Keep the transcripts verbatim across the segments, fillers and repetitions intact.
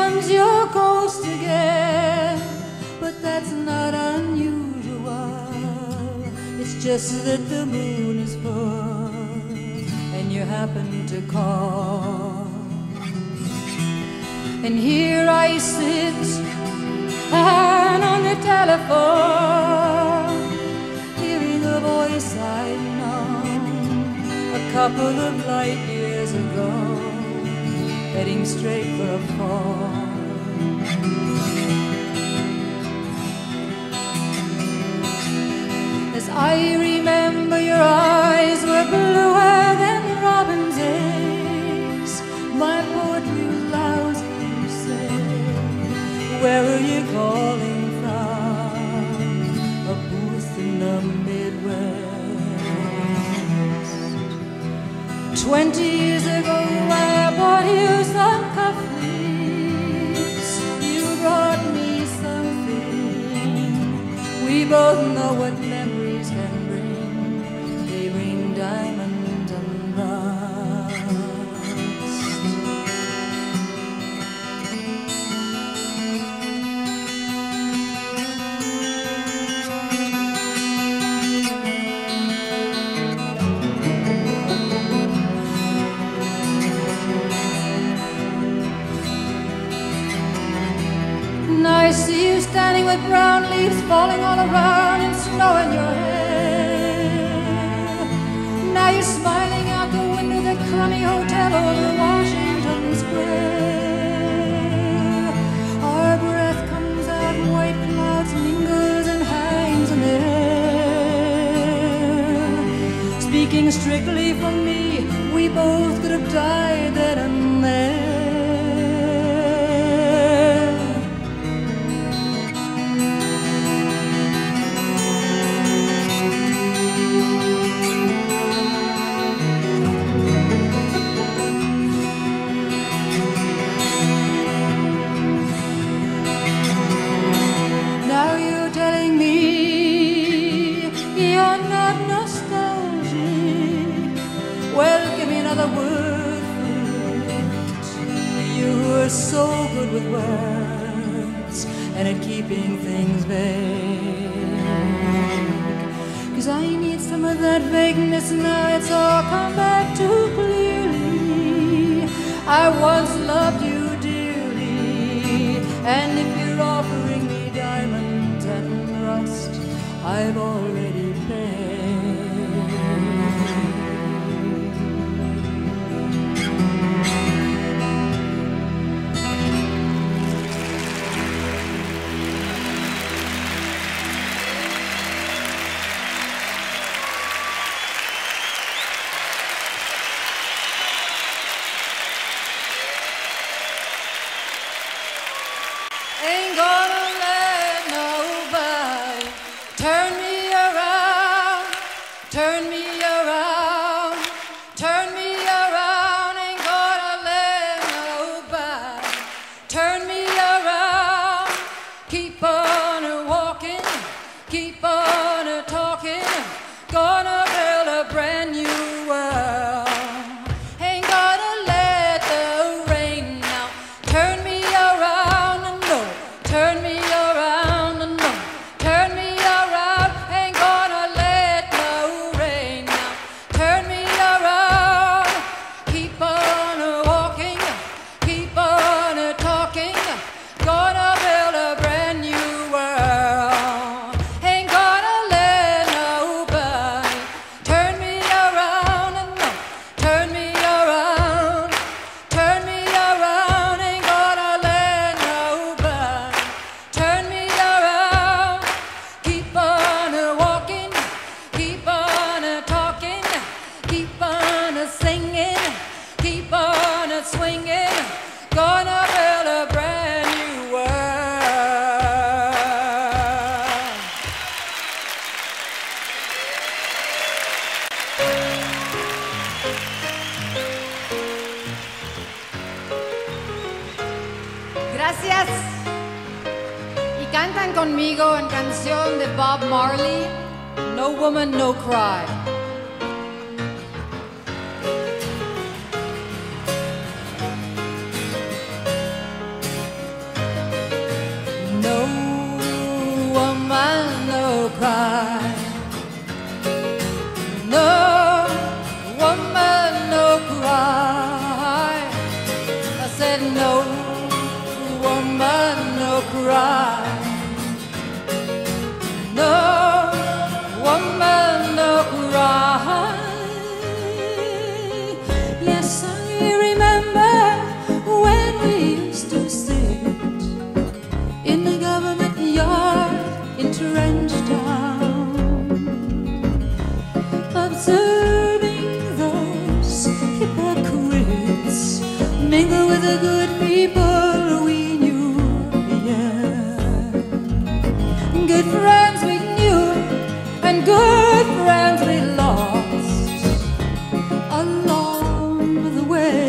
becomes your ghost again. But that's not unusual. It's just that the moon is full and you happen to call. And here I sit and on the telephone, hearing a voice I'd known a couple of light years ago, heading straight for a fall. As I remember, your eyes were bluer than robin's eggs. My poetry was lousy, you said. Where are you calling from? A booth in the Midwest. Twenty years ago I bought you some cufflinks. You brought me something. We both know what memories can bring. They ring diamond and rust. Now I see you standing with brown leaves falling all around and snow in your hair. Now you're smiling out the window of the crummy hotel over Washington Square. Our breath comes out in white clouds, mingles and hangs in the air. Speaking strictly for me, we both could have died then and there. So good with words and at keeping things vague. Cause I need some of that vagueness now. It's all come back too clearly. I once loved you dearly, and if you're offering me diamonds and rust, I've already paid. Ain't gonna let nobody turn me around, turn me around, turn me around. Ain't gonna let nobody turn me around. Keep on walking, keep on talking, gonna build a brand new world. Ain't gonna let the rain now turn me around. Turn me around, no, turn me around. Ain't gonna let no rain now turn me around. Keep on walking, keep on talking, gonna build a brand new world. Ain't gonna let nobody turn me around, no, turn me around, turn me around. Ain't gonna let nobody turn me around. Keep on walking, keep on talking, keep on singing, keep on swinging, gonna build a brand new world. Gracias. Y cantan conmigo en canción de Bob Marley, No Woman, No Cry. cry. No woman, no cry. Yes, I remember when we used to sit in the government yard in Trench Town, observing those hypocrites mingle with the good people we knew. Yeah, good friends we knew and good friends we lost along the way.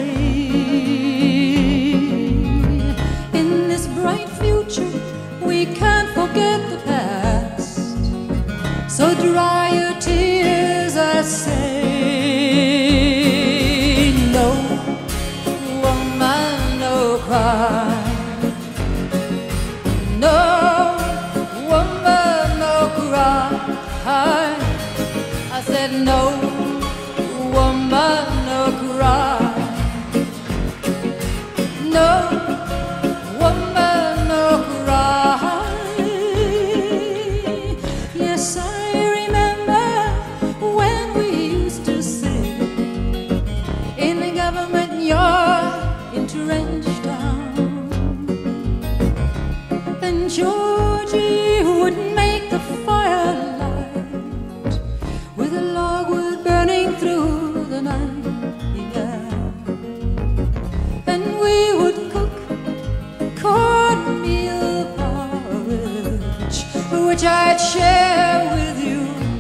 In this bright future we can't forget the past, so dry your tears, I say. No woman, no cry. No woman, no cry. I said no woman, no cry. No woman, no cry. Yes, I remember when we used to sit in the government yard in Trench Town, and Georgie would make the firelight with a logwood burning through the night. Yeah. And we would cook cornmeal porridge, which I'd share with you.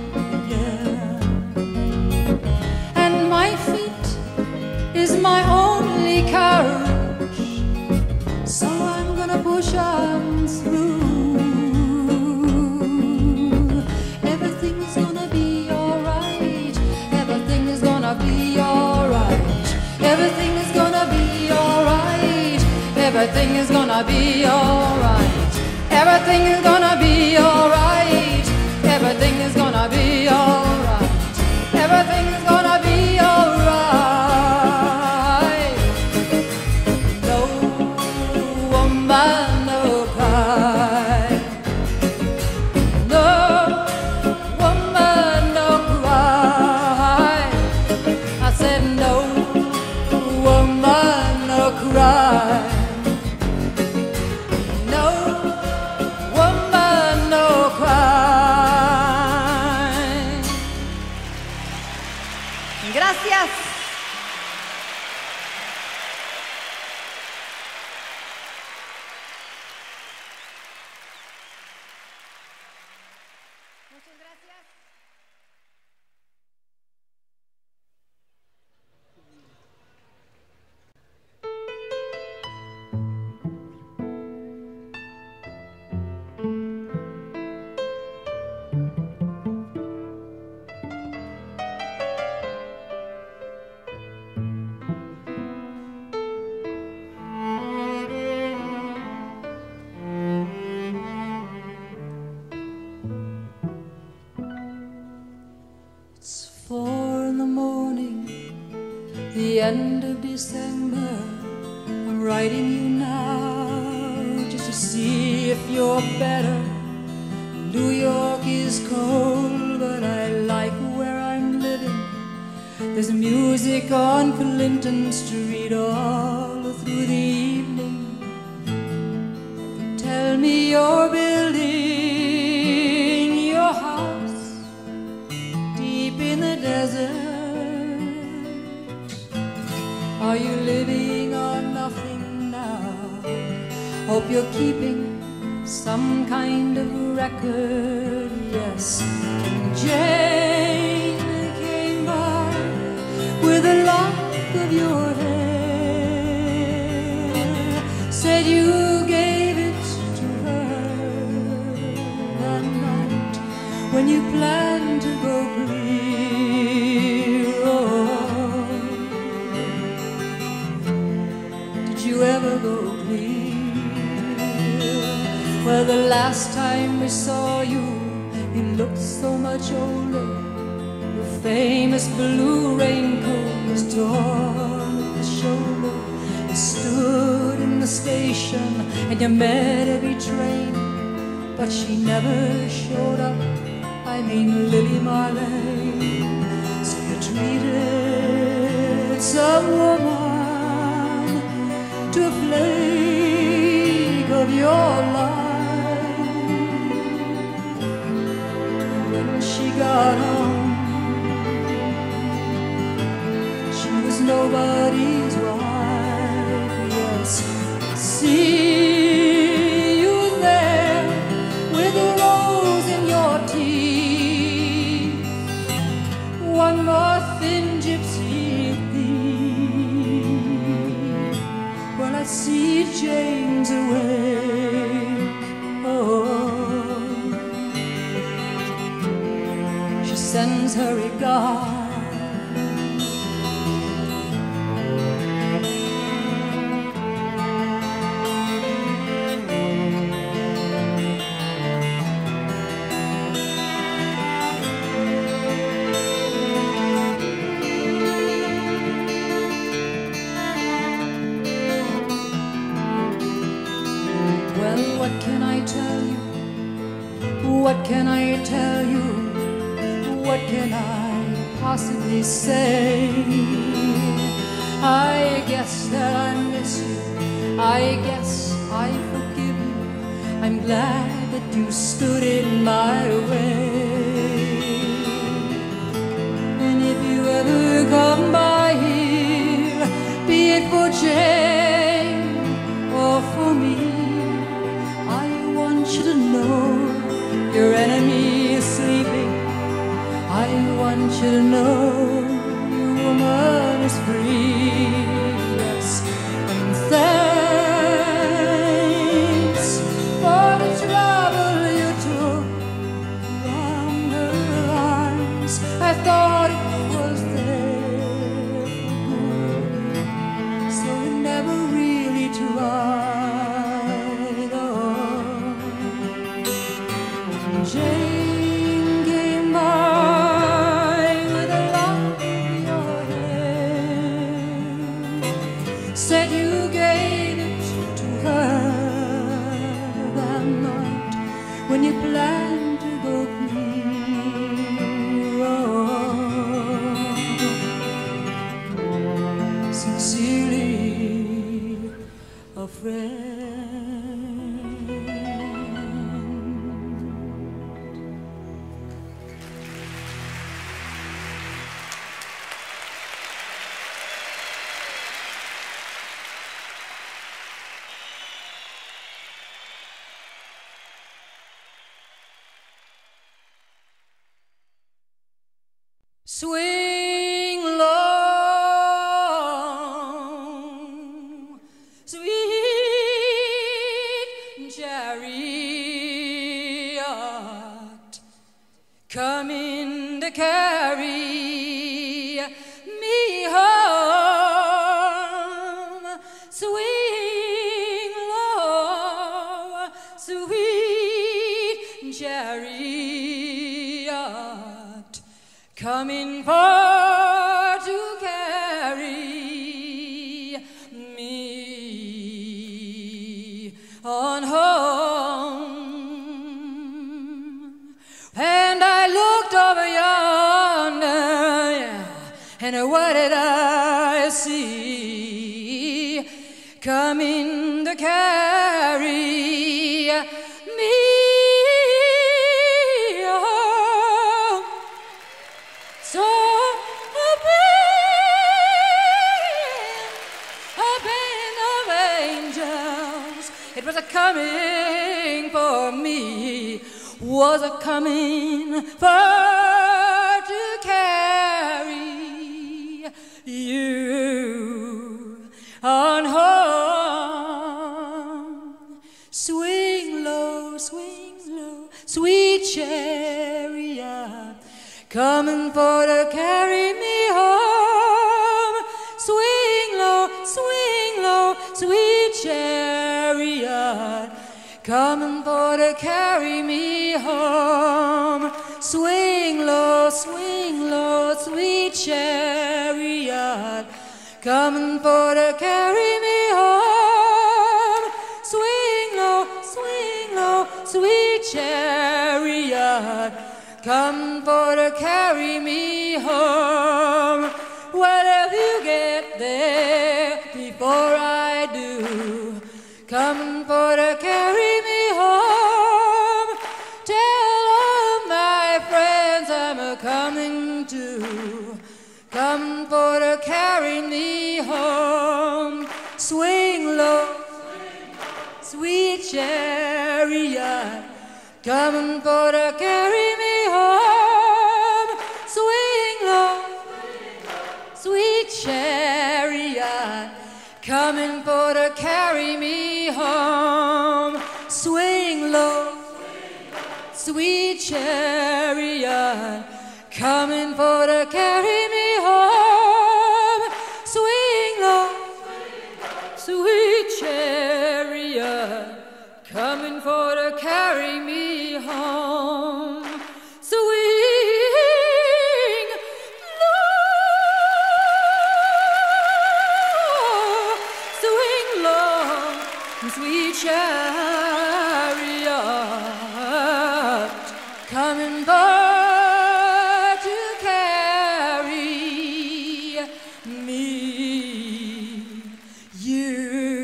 Yeah. And my feet is my only courage, so I'm gonna push on through. Everything is gonna be alright. Everything is gonna be alright. Everything is gonna be alright. Everything is gonna be alright. Everything is gonna be alright. Everything is gonna be alright. Everything is gonna be alright. No woman, no cry. No woman, no cry. I said no woman, no cry. No woman, no cry. Gracias. Muchas gracias. It's four in the morning, the end of December. I'm writing you now just to see if you're better. New York is cold, but I like where I'm living. There's music on Clinton Street all through the evening. Tell me you're building your house deep in the desert. Are you living on nothing now? Hope you're keeping some kind of record. Yes, Jane came by with a lock of your hair, said you gave it to her that night when you planned to go clear. Oh, did you ever go clear? Well, the last time we saw you, you looked so much older. Your famous blue raincoat was torn at the shoulder. You stood in the station and you met every train, but she never showed up. I mean Lily Marlene. So you treated some woman to a flake of your life. When she got home, she was nobody's wife. Yes, see you there with a rose in your teeth. One more thin gypsy thief. Well, I see Jane's awake. Oh, she sends her regard. What can I tell you? What can I tell you? What can I possibly say? I guess that I miss you. I guess I forgive you. I'm glad that you stood in my way. And if you ever come by here, be it for Jane or for me, you to know your enemy is sleeping. I want you to know your woman is free. Yes, and thanks for the trouble you took from her arms. I thought it was there for good, so you never really tried. Jane came by with a lock in your hair, said you gave it to her that night when you planned to go clear. Oh, sincerely a friend. Swing low, sweet chariot, coming to carry me home. Swing low, sweet chariot, coming for to carry me on home. And I looked over yonder, yeah, and what did I see? Coming to carry me. It was a coming for me, was a coming for to carry you on home. Swing low, swing low, sweet chariot, coming for to carry me home. Swing low, swing low, sweet chariot, coming for to carry me home. Swing low, swing low, sweet chariot, coming for to carry me home. Swing low, swing low, sweet chariot, come for to carry me home. Well, if you get there before I do, come for to carry me home. Tell all my friends I'm a-coming too. Come for to carry me home. Swing low, sweet chariot, coming for to carry me home. Swing low, sweet chariot, coming for to carry me home. Swing low, sweet chariot, coming for to carry me home. Swing low, sweet chariot, coming for to carry me home. Swing low, swing low, sweet chariot, coming for to carry me, you,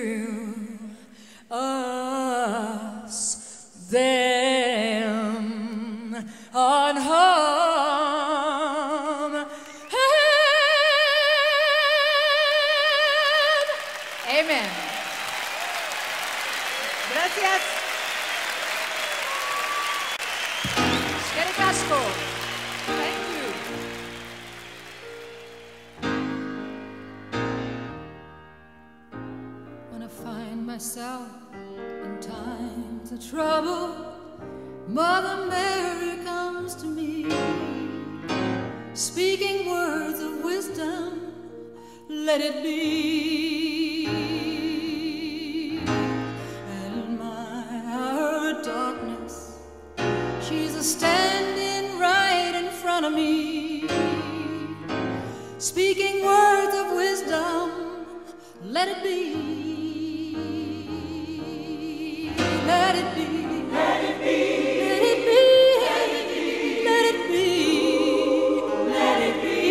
us, them, on home. Amen. Gracias. Scary Casco. Thank you. When I find myself in times of trouble, Mother Mary comes to me, speaking words of wisdom, let it be. And in my hour of darkness, she's a standing right in front of me, speaking words of wisdom, let it be. Let it be. Let it be. Let it be. Let it be. Let it be.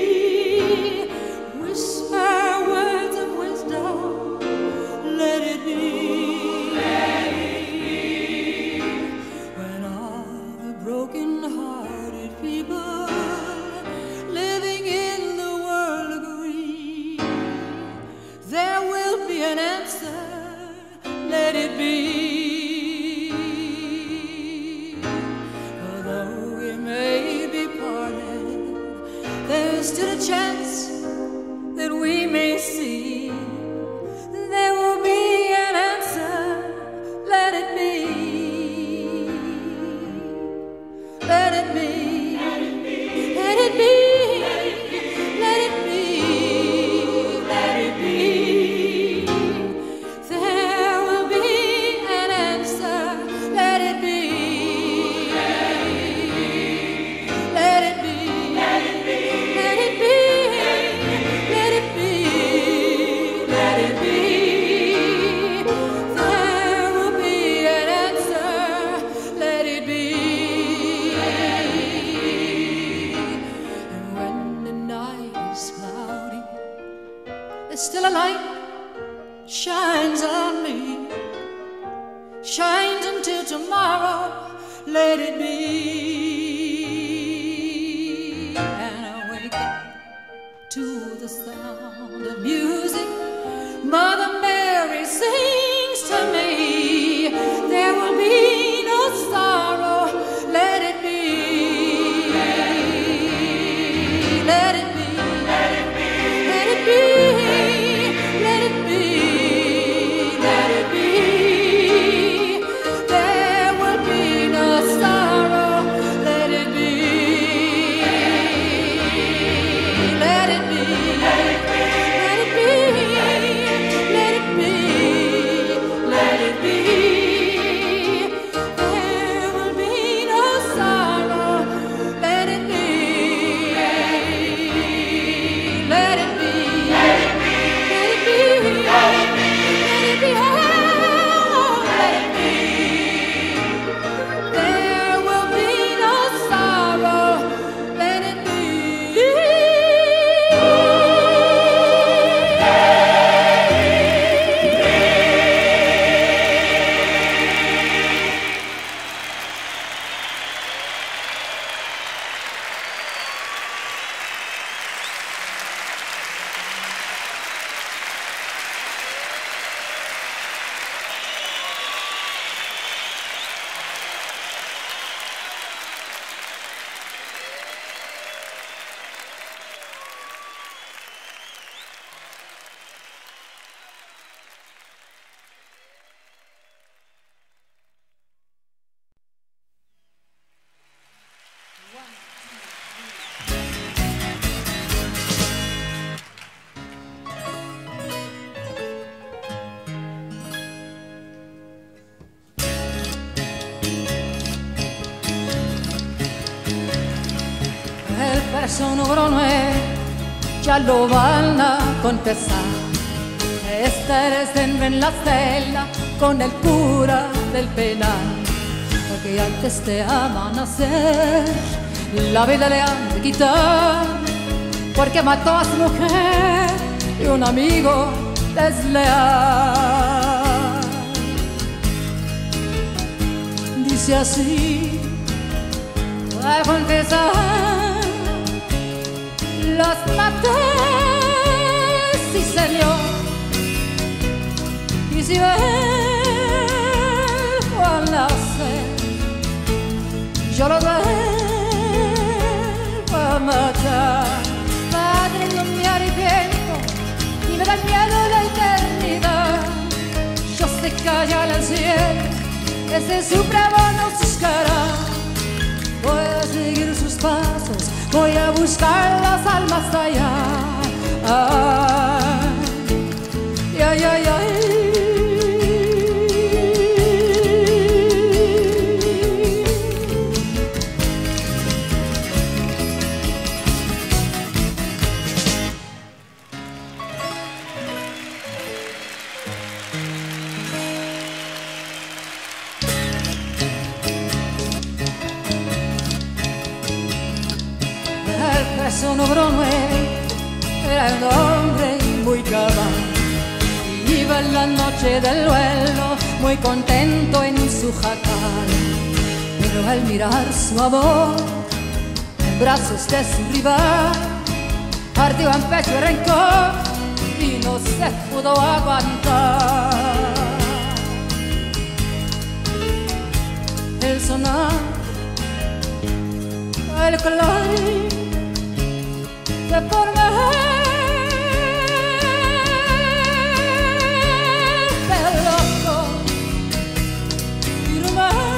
Whisper words of wisdom. Let it be. Let it be. When all the broken-hearted people living in the world agree, there will be an answer. Let it be. There's still a chance that we may see. There will be an answer. Let it be. Let it be. Let it be. Let it be. Let it be. Let it be. There will be an answer. Let it be. Let it be. Let it be. Let it be. Let it be. Let it be. There will be an answer. Let it be. And when the night is cloudy, there's still a light shines on me. Shines until tomorrow. Let it be. To the sound of music, Mother Mary sings to me. There will be no sorrow. Let it be. Let it be. Let it be. Let it be. Let it be. Let it be. There will be no sorrow. Let it be. Let it be. Let it be. Let it be. Let preso número nueve ya lo van a confesar. Estarás en la celda con el cura del penal, porque antes de amanecer la vida le han de quitar, porque mató a su mujer y un amigo desleal. Dice así, a confesar, los maté, sí señor, y si vuelvo a nacer, yo lo vuelvo a matar. Padre, no me arrepiento y me da miedo la eternidad. Yo sé que allá en el cielo ese supremo nos buscará. Voy a seguir sus pasos, voy a buscar las almas de allá. Ay, ay, ay, ay. Preso número nueve era un hombre muy cabal, iba en la noche del duelo muy contento en su jacal, pero al mirar su amor en brazos de su rival, ardió en pecho el rencor y no se pudo aguantar. El sonar, el color de por medio loco y no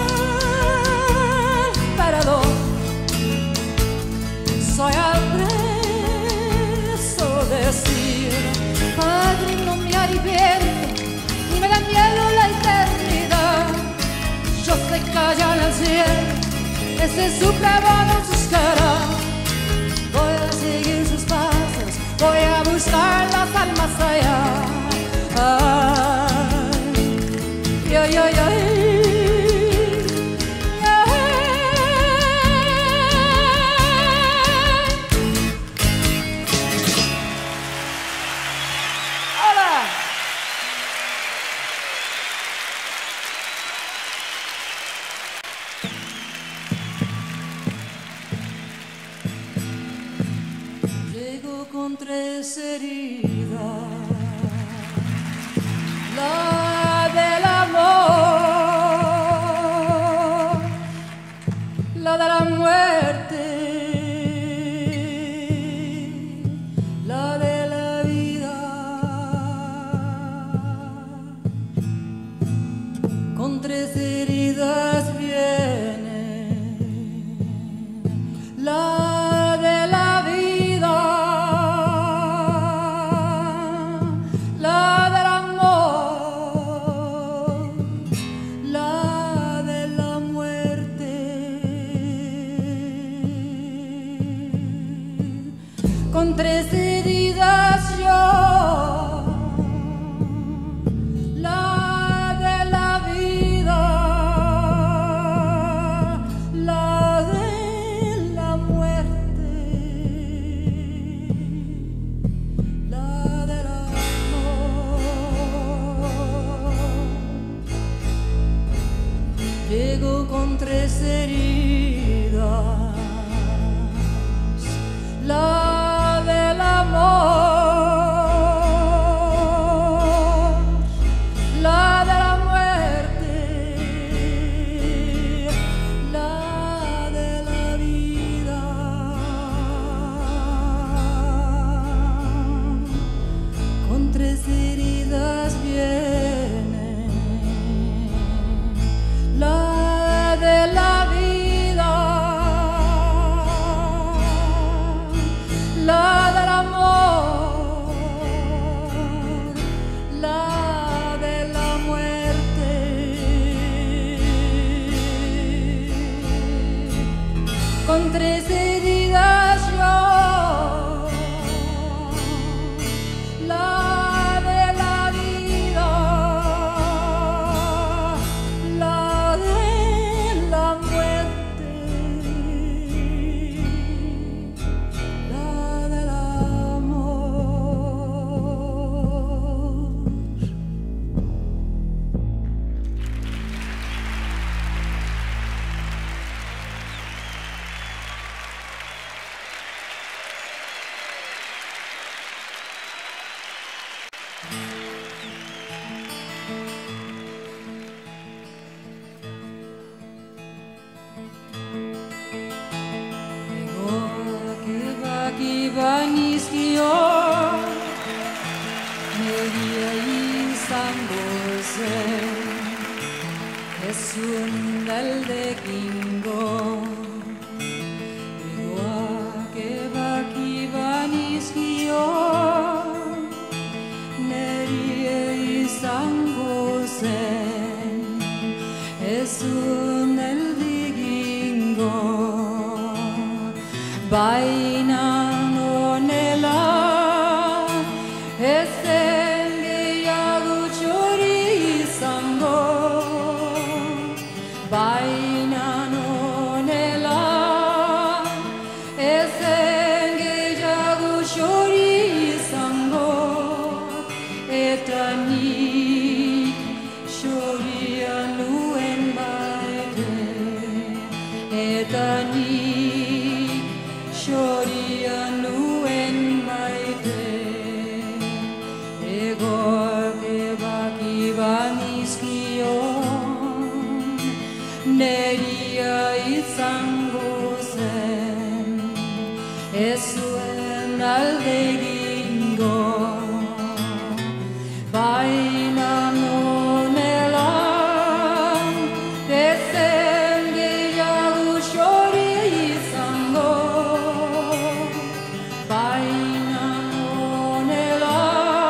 mal parador, soy al preso decir, padre, no me arrepiento ni me da miedo la eternidad. Yo sé que allá en el cielo ese supremo nos buscará. Voy a seguir sus pasos, voy a buscar las almas allá. Ay, ay, ay, ay. Con tres heridas, la del amor, la de la muerte, la de la vida. Con tres heridas viene la con tres heridas yo, la de la vida, la de la muerte, la del amor. Llego con tres heridas, la con tres heridas yo. es un aldekingo. Egoake bakibanizkio, nerie izango zen, ez un aldekingo. Baina nonela, ez zen gehiago txori izango. Baina nonela, ez zen gehiago txori izango. Eta nik txoria nuen baite, eta nik txoria nuen maite. Egoake bakibanizkion, neria izango zen, ez zuen alde egingo. Baina nonela, ez zen gehiago txoria izango. Baina nonela,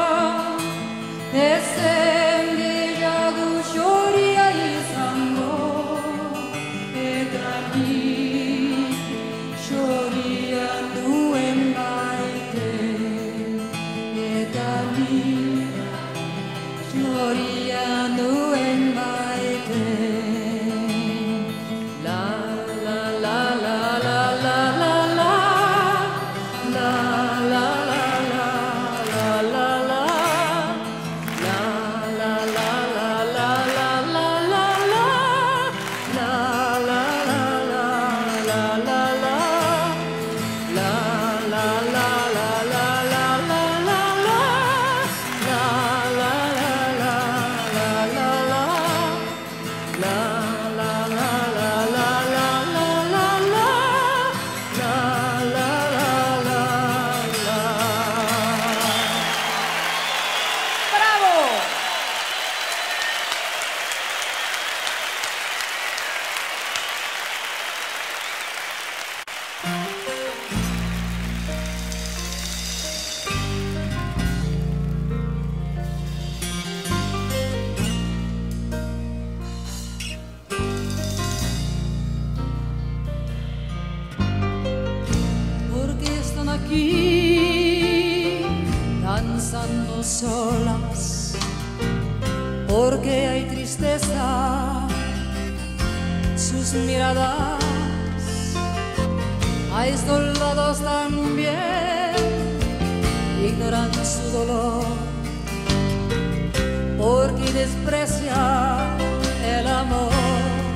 ez zen gehiago txoria izango. Eta nik txoria nuen maite, eta nik txoria nuen maite. La la la la la la la la, la la la la la la la, la la la la la la la la la, la la la la la la la, la la la la la la la la la, la la la la la la la, la la la la la la la la la, la la la la la. ¡Bravo! Porque están aquí danzando solas, porque hay tristeza, sus miradas, hay soldados también, ignoran su dolor, porque desprecia el amor.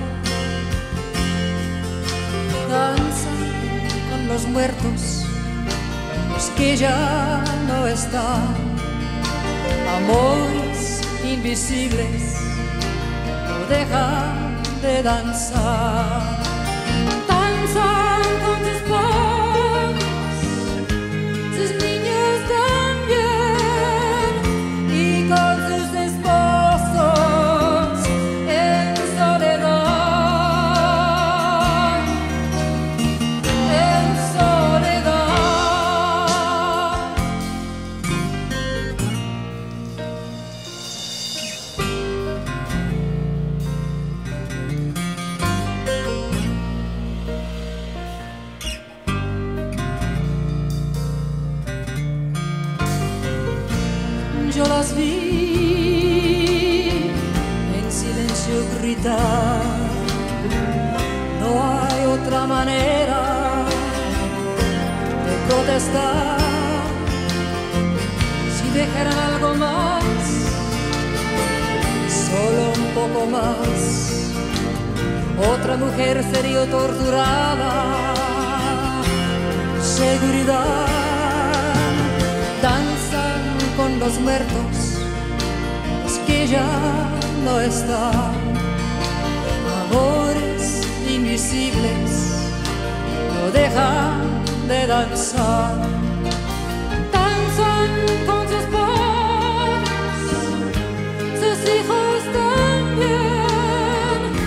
Danzan con los muertos, los que ya no están, amores invisibles no dejan de danzar. Danzan con sus padres, sus niños también, y con sus esposos en soledad, en soledad. Yo las vi en silencio gritar, no hay otra manera de protestar. Si dejaran algo más, solo un poco más, otra mujer sería torturada. Seguridad, danzan con los muertos, los que ya no están, amores invisibles no dejan de danzar. Danzan con sus padres, sus hijos también,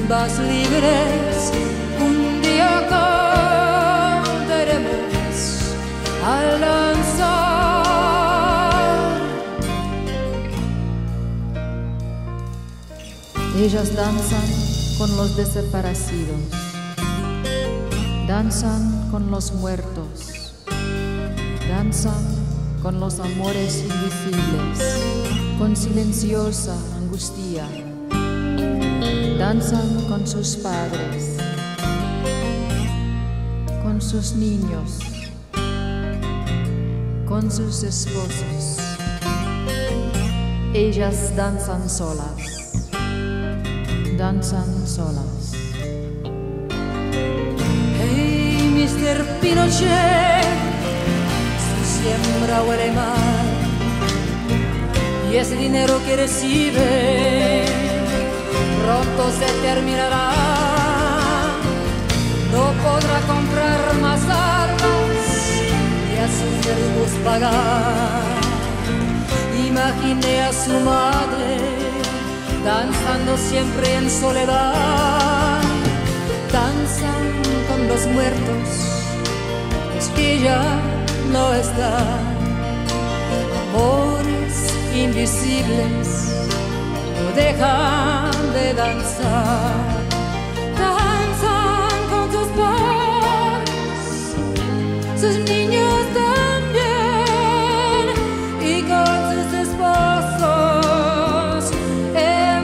tumbas libres, un día cantaremos al lanzar. Ellas danzan con los desaparecidos, danzan con los muertos, danzan con los amores invisibles, con silenciosa angustia, danzan con sus padres, con sus niños, con sus esposos. Ellas danzan solas, danzan solas. Hey, mister Pinochet, su siembra huele mal y ese dinero que recibe pronto se terminará. No podrá comprar más armas y a sus deudos pagar. Imaginé a su madre danzando siempre en soledad. Danzan con los muertos, es que ya no está. Amores invisibles no dejan de danzar. Danzan con sus padres, sus niños también, y con sus esposos en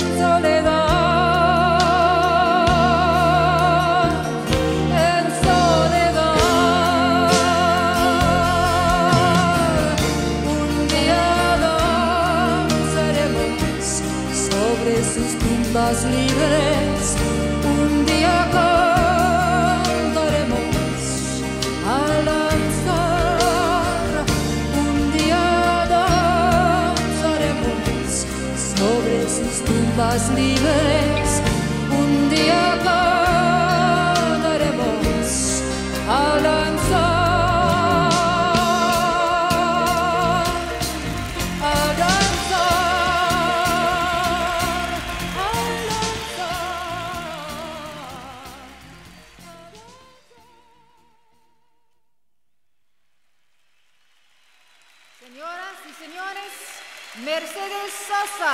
soledad, en soledad. Un día danzaremos sobre sus tumbas libres, un día cantaremos al lanzar, un día danzaremos sobre sus tumbas libres, un día cantaremos al lanzar. Señoras y señores, Mercedes Sosa.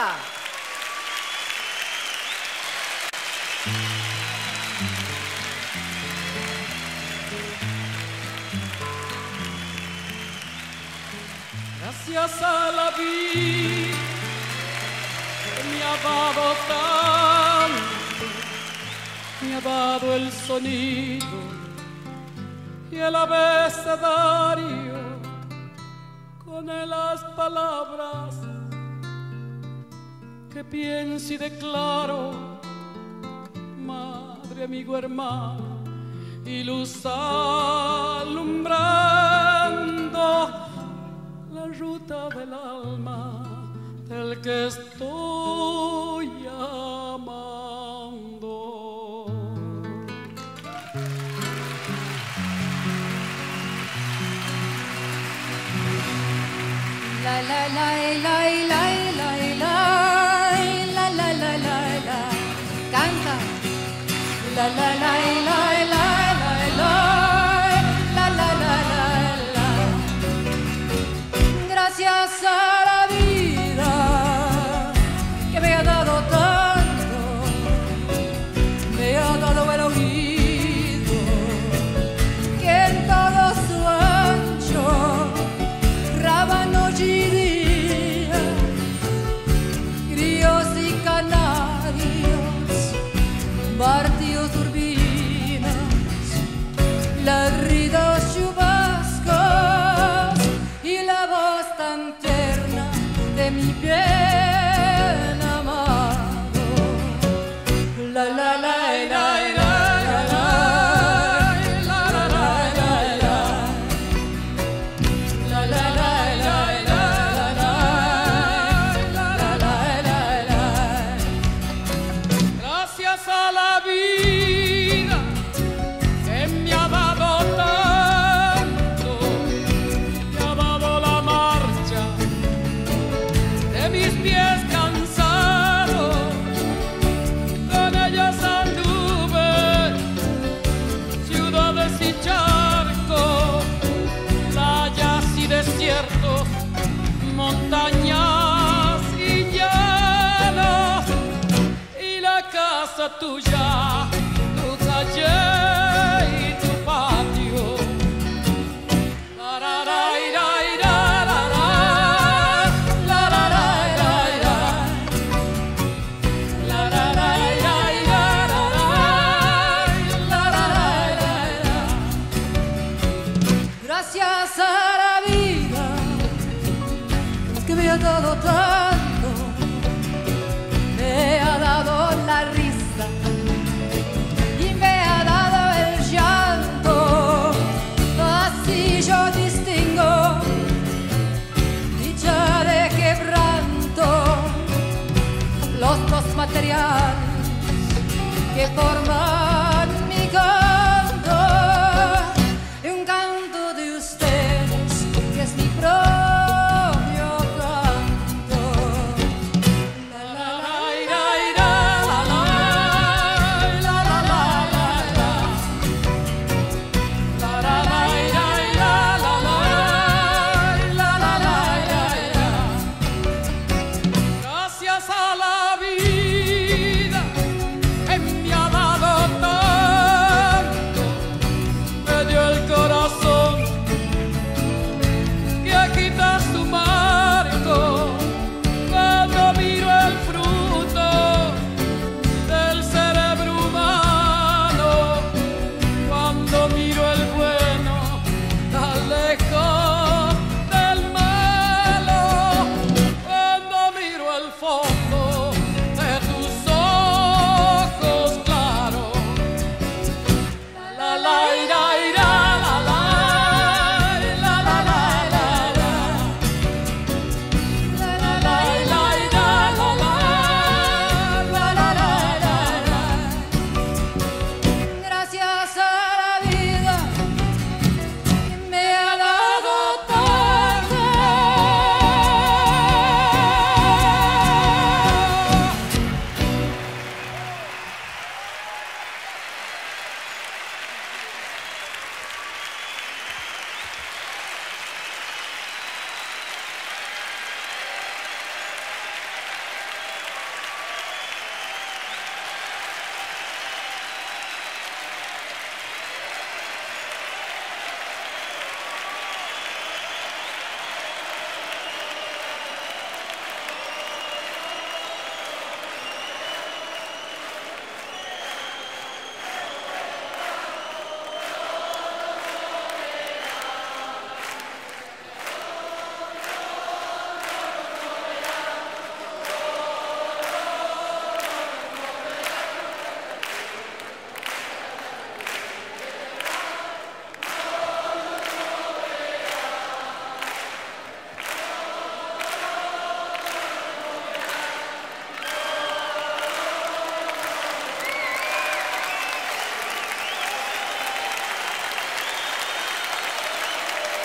Gracias a la vida que me ha dado tanto, me ha dado el sonido y el abecedario con las palabras que pienso y declaro, madre, amigo, hermano, y luz alumbrando la ruta del alma del que estoy amando. La la la la la la la la la la la la. Canta. La la la la la la la la la la la. Gracias a la vida que me ha dado tanto, me ha dado el oído que en todo su ancho rábano y día, grillos y canarios, partidos turbinas, ladridos chubascos y la voz tan tierna de mi bien amado. La la la la la. Mis pies tuya, tu calle y tu patio. La, la, la, la, la, la, la, la, la, la, la, la, la, gracias a la vida que me ha dado tanto, me ha dado la risa y me ha dado el llanto. Así yo distingo dicha de quebranto, los dos materiales que forman mi canto, y un canto de ustedes que es mi propio canto. La la la la la la la la la la la la la la la. Gracias a la vida que me ha dado tanto, me dio el corazón que agita su marco cuando miro el fruto del cerebro humano, cuando miro el bueno tan lejos del malo, cuando miro el fondo de tus ojos claros. La la la la la la la la la la la Gracias a la vida que me ha dado tanto.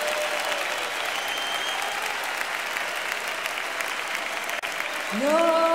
No.